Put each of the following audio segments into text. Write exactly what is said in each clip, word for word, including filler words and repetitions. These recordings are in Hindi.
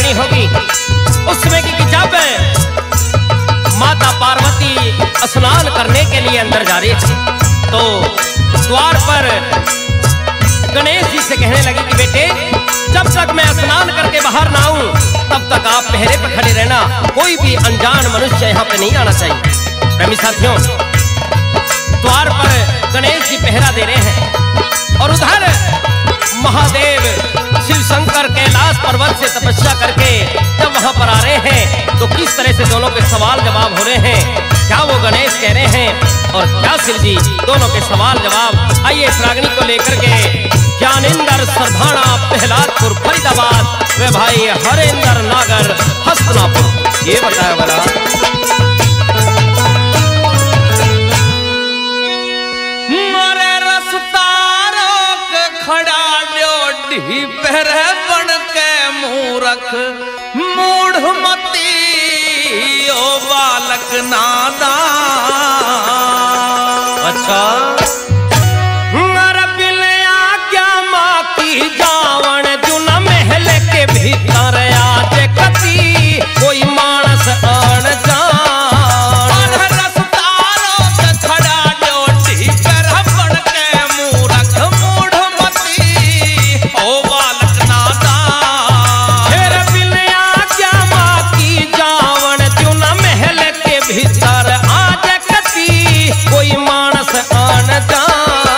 रागनी होगी उस समय की जब माता पार्वती स्नान करने के लिए अंदर जा रही थी तो द्वार पर गणेश जी से कहने लगी कि बेटे जब तक मैं स्नान करके बाहर ना आऊं तब तक आप पहरे पर खड़े रहना, कोई भी अनजान मनुष्य यहाँ पे नहीं आना चाहिए। प्रेमी साथियों, द्वार पर गणेश जी पहरा दे रहे हैं और उधर महादेव शिव शंकर कैलाश पर्वत से तपस्या करके जब वहां पर आ रहे हैं तो किस तरह से दोनों के सवाल जवाब हो रहे हैं, क्या वो गणेश कह रहे हैं और क्या शिव जी, दोनों के सवाल जवाब। आइए इस रागनी को लेकर के ज्ञानेंद्र सरधाना प्रहलादपुर फरीदाबाद वे भाई हरेंद्र नागर हस्तनापुर ये बताया वाला। मारे रस्ता रोक खड़ा ड्योढ़ी पहर बन के मूरख मूढ़ मती ओ बालक नादान। अच्छा जावण जुना महल के भीतर आज कती कोई मानस आन जान। रस्ता रोक खड़ा ड्योढ़ी पर बन के मूरख मूढ़ मती ओ बालक नादान। फिर बिलया क्या माँ की जावण जुना महल के भीतर आज कती कोई मानस आन जान।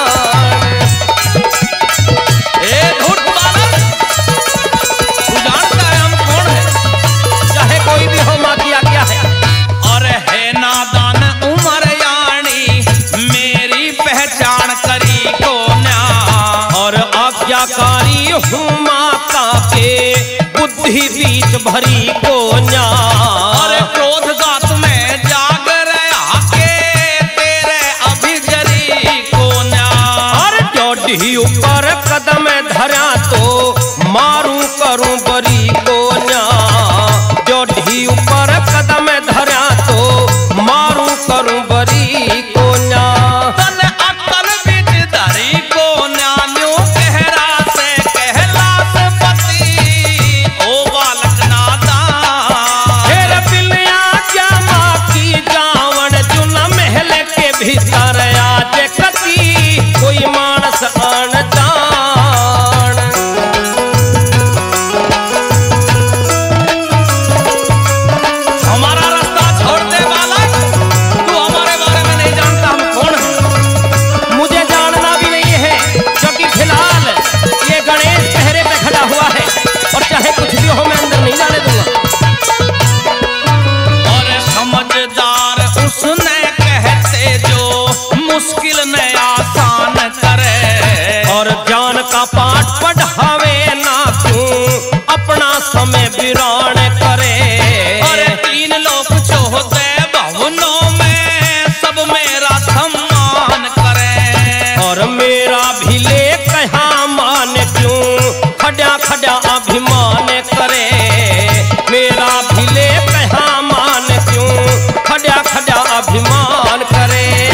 आज्ञाकारी हूँ माता के बुद्धि बीच भरी को न्या। और क्रोध गात में जाग रहा के तेरे अभिजरी को न्या। और ड्योढ़ी ऊपर कदम धरा तो मारू करूं बरी को न्या। ड्योढ़ी ऊपर कदम धरा तो मारू करूं बरी को न्या। तन अकल बीच धरी को न्या भीतर आज कती कोई मानस आन जान। हमारा रास्ता छोड़ दे बालक, तू हमारे बारे में नहीं जानता हम कौन हैं। मुझे जानना भी नहीं है क्योंकि फिलहाल ये गणेश पहरे पे खड़ा हुआ है और चाहे कुछ भी हो मैं अंदर नहीं जाने दूंगा। और समझदार उसने मुश्किल ने आसान करे और ज्ञान का पाठ पढ़ावे ना क्यों अपना समय विरान करे। और तीन लोग चौहते भवनों में सब मेरा सम्मान करे। और मेरा भी ले कहा मान क्यों खड़ा खड़ा अभिमान करे। मेरा भी ले कहा मान क्यों खड़ा खड़ा अभिमान करे।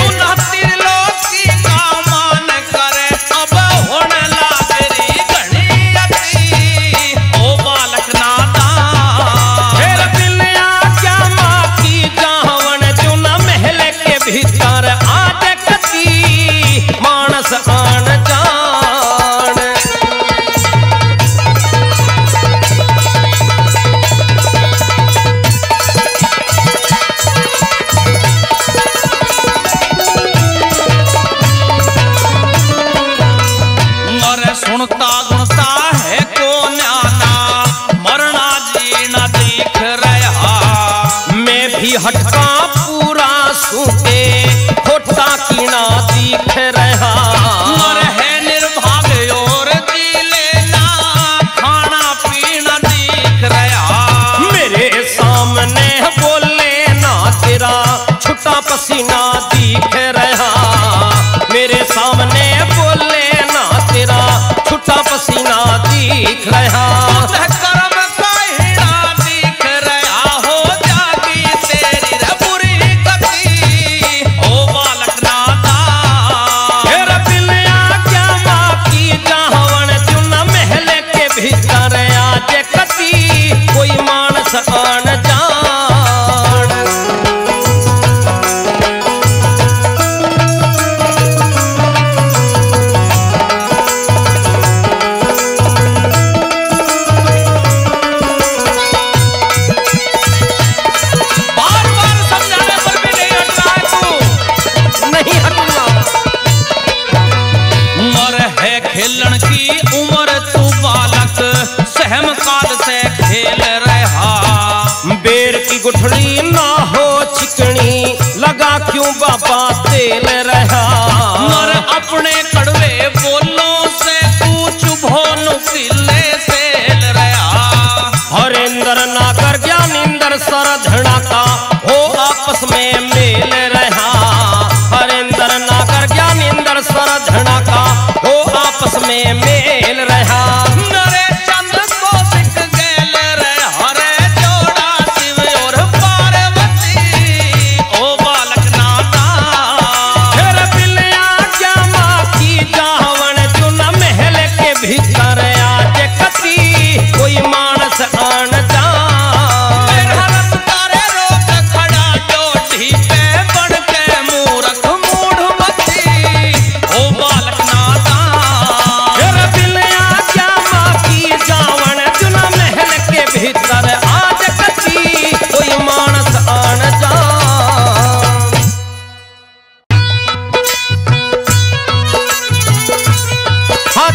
भीतर आज कती मानस आन जान। और सुनता गुणता है को न्याना मरना जीना दिख रहा। मैं भी हटका पूरा सूते खोटा कीना दिख रहा। और है निर्भाग और जी लेना खाना पीना दिख रहा। मेरे सामने बोले ना तेरा छुट्टा पसीना दिख रहा। मेरे सामने बोले ना तेरा छुट्टा पसीना दिख रहा। ओ बालक नादान।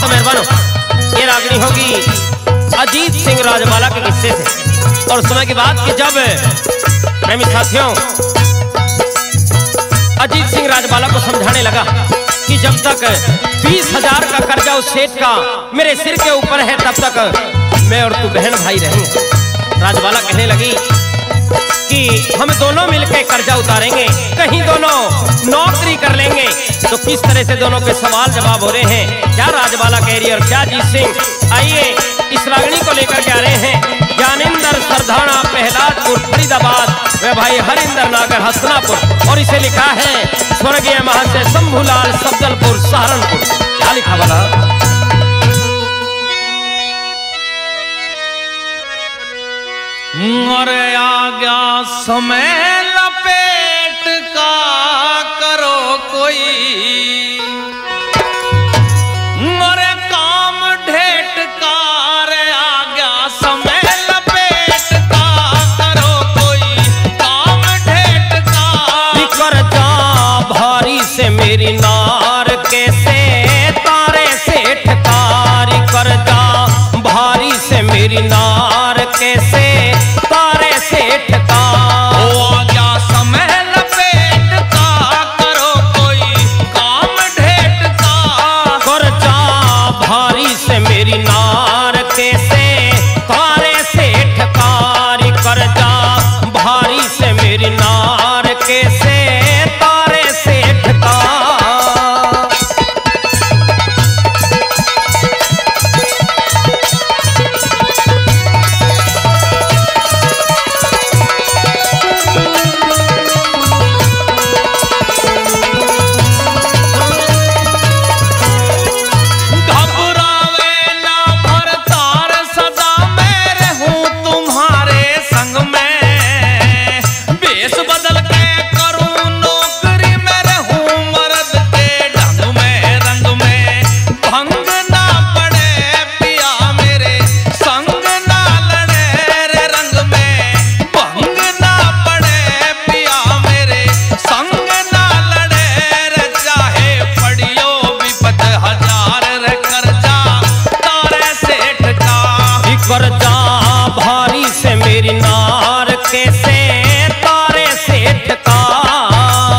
तो मेहरबानो ये रागनी होगी अजीत सिंह राजबाला के किस्से से। और समय की बात कि जब प्रेमी साथियों अजीत सिंह राजबाला को समझाने लगा कि जब तक बीस हजार का कर्जा उस सेठ का मेरे सिर के ऊपर है तब तक मैं और तू बहन भाई रहेंगे। राजबाला कहने लगी कि हम दोनों मिलकर कर्जा उतारेंगे, कहीं दोनों नौकरी कर लेंगे। तो किस तरह से दोनों के सवाल जवाब हो रहे हैं, क्या राजबाला कह रही है और क्या अजीत सिंह। आइए इस रागनी को लेकर के आ रहे हैं ज्ञानेंद्र सरधाना प्रहलादपुर फरीदाबाद वे भाई हरिंदर नागर हसनापुर। और इसे लिखा है स्वर्गीय महर्षि शंभूलाल सब्दलपुर सहारनपुर। क्या लिखा वाला और आ गया समय लपेट का करो कोई, और काम ढेट का रे आ गया समय लपेट का करो कोई, काम ढेट का कर जा भारी से मेरी नार कैसे तारे से ठकारी कर जा भारी से मेरी नार कैसे तारे से ठकार। ओ आजा समय लपेट का करो कोई काम ढेट का कर जा भारी से मेरी नार कैसे तारे से ठकारी कर जा भारी से मेरी नार कैसे तारे से ठकार। कर जा भारी से मेरी नार कैसे तारे से ठकार।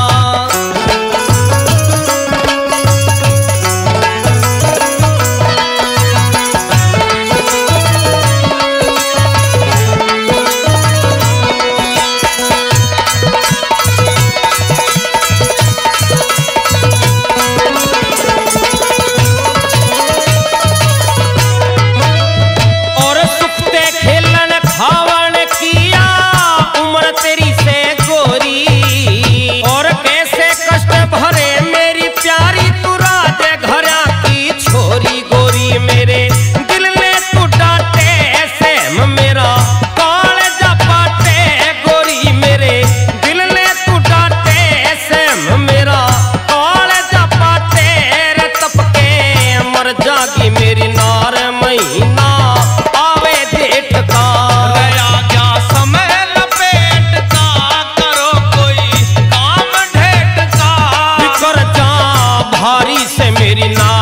जागी मेरी नार महीना आवे जेठ का गया क्या समय लपेट का करो कोई काम ढेट का कर जा भारी से मेरी नार